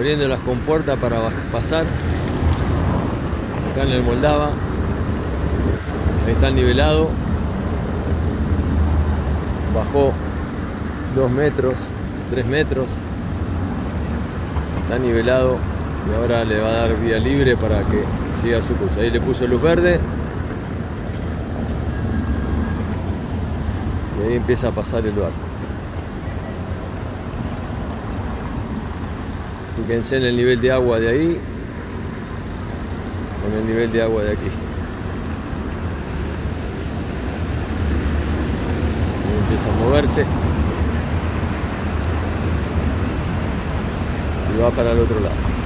abriendo las compuertas para pasar. Acá en el Moldava. Ahí está el nivelado. Bajó 2 metros, 3 metros. Está nivelado y ahora le va a dar vía libre para que siga su curso. Ahí le puso luz verde. Y ahí empieza a pasar el barco. Fíjense en el nivel de agua de ahí con el nivel de agua de aquí. Ahí empieza a moverse y va para el otro lado.